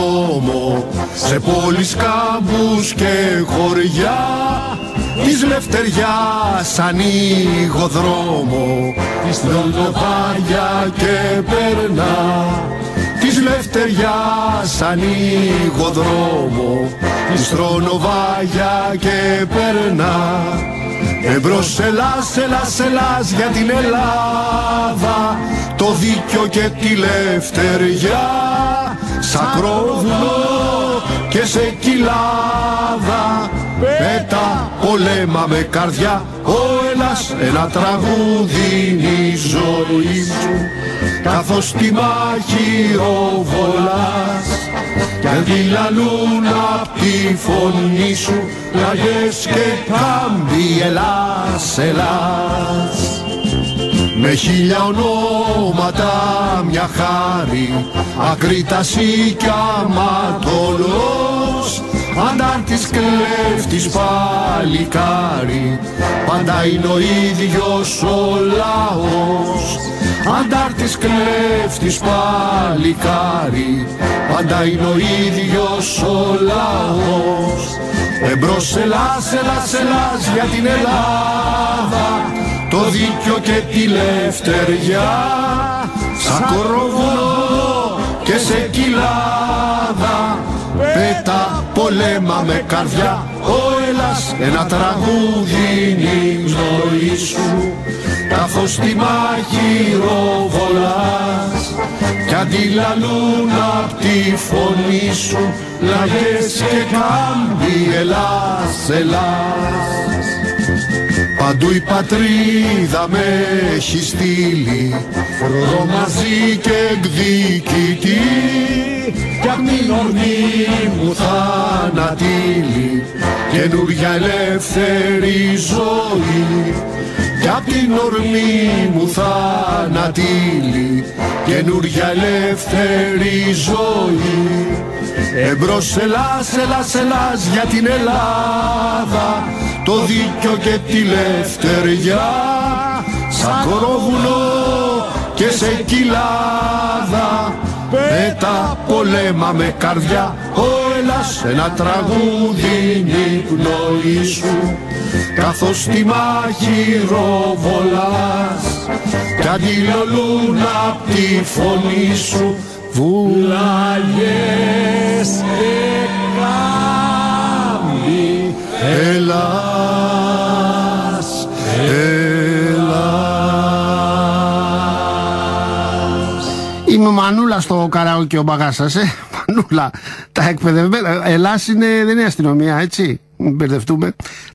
δρόμο, σε πόλεις, κάμπους και χωριά, της λευτεριάς ανοίγω δρόμο, της τρονοβάρια και περνά. Της λευτεριάς ανοίγω δρόμο, της τρονοβάρια και περνά. Εμπρός Ελλάς, Ελλάς, Ελλάς για την Ελλάδα, το δίκιο και τη λευτεριά, σακρόβουνο και σε κοιλάδα, πέτα πολέμα με καρδιά, ο Ελλάς ένα τραγούδι είναι η ζωή σου, καθώς τη μάχη ροβολάς, κι αν τη λαλούν απ' τη φωνή σου, πλαγιές και κάμποι, Ελλάς, Ελλάς. Με 1000 ονόματα μια χάρη, Ακρίταση κι Αματολός, αντάρτης, κλέφτης, παλικάρι, πάντα είναι ο ίδιος ο λαός. Αντάρτης, κλέφτης, παλικάρι, πάντα είναι ο ίδιος ο λαός. Εμπρός Ελλάς, Ελλάς, Ελλάς για την Ελλάδα, το δίκιο και τη λευτεριά, σαν κοροβουνό και σε κοιλάδα, πέτα πολέμα με καρδιά, ο Ελλάς ένα τραγούδι είναι η ζωή σου, καθώς τη μάχη ροβολάς, κι αντιλαλούν απ' τη φωνή σου, πλαγιές και κάμποι, Ελλάς, Ελλάς. Παντού η πατρίδα με έχει στείλει, φρουρό μαζί και εκδικητή, κι απ' την ορμή μου θανατήλει, καινούρια ελεύθερη ζωή. Κι απ' την ορμή μου θανατήλει, καινούρια ελεύθερη ζωή. Εμπρός Ελλάς, Ελλάς, Ελλάς για την Ελλάδα, το δίκιο και τη λευτεριά, σαν κοροβουνό και σε κοιλάδα, πέτα πολέμα με καρδιά, ο Ελλάς ένα τραγούδι είναι η πνοή σου, καθώς τη μάχη ροβολάς, κι αντιλαλούν απ' τη φωνή σου, βουλαγιές και κάμποι, Ελλάς, Ελλάς. Είμαι Μανούλα στο καραόκι ο Μπαγάσας, Μανούλα, τα εκπαιδευμένα. Ελλάς είναι, δεν είναι αστυνομία, έτσι, μην μπερδευτούμε.